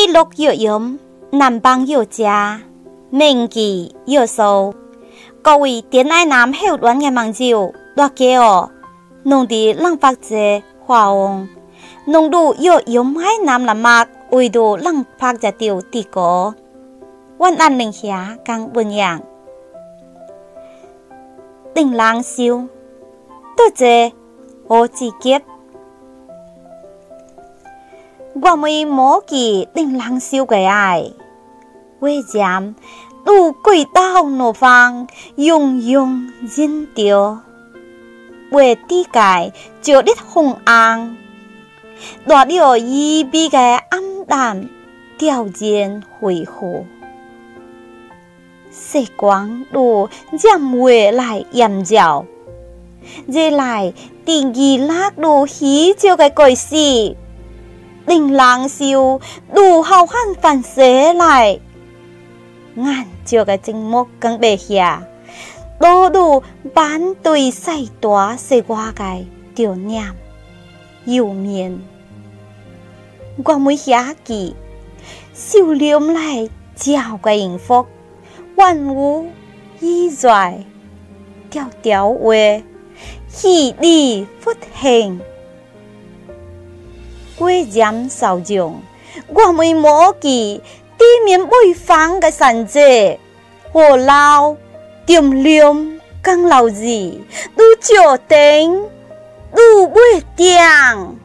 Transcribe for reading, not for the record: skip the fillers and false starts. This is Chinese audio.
北陆有音，南邦有家，名记有数。各位典爱南后乱嘅盟友，大家哦，侬哋浪发者华翁，侬都有音海南南麦，为度浪拍只条地歌，晚安宁下更温阳，定冷笑，多谢我自己。我们莫记定冷笑嘅爱，为将路轨道挪方，永永忍着，为地界着力红红，落了一笔嘅暗淡，掉进回复。时光路将未来研究，未来第二lak路喜照嘅故事。令人笑，路後漢凡寫來，眼照嘅節目更別下，多路反對細大是我嘅悼念，憂面。我每下記，笑臉來照嘅幸福，萬物意在，條條話，喜利福慶。為giảm受眾，我們莫記地面未放嘅神跡，何老點亮更老字，都決定都會定。